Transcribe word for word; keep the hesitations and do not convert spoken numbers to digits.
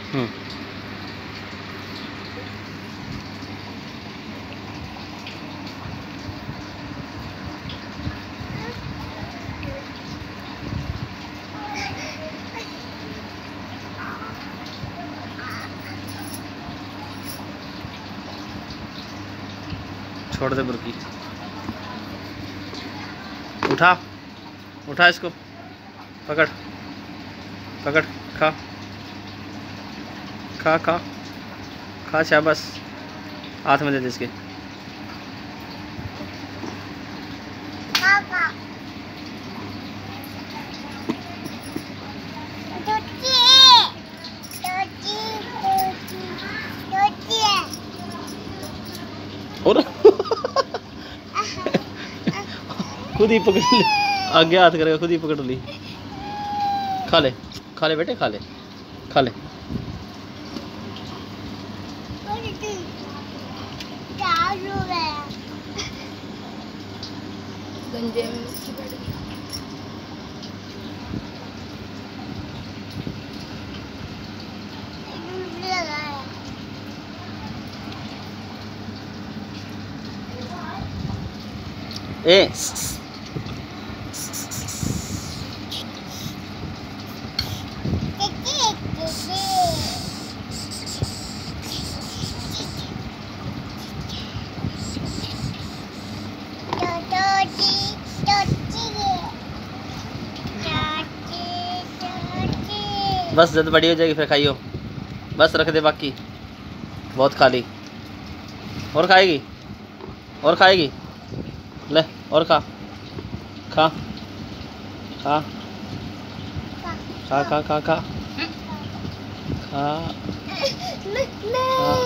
हम्म छोड़ दे बुरकी। उठा उठा इसको, पकड़ पकड़, खा खा खा खा, शाबाश। हाथ में दे दे इसके। और खुद ही पकड़ ली, आगे हाथ करेगा, खुद ही पकड़ ली। खा ले खा ले बेटे, खा ले खा ले। गंजे में मक्खी बैठ गई। ए बस जब बड़ी हो जाएगी फिर खाइयो। बस रख दे, बाकी बहुत खा ली। और खाएगी और खाएगी, ले और खा खा खा खा खा खा खा खा खा।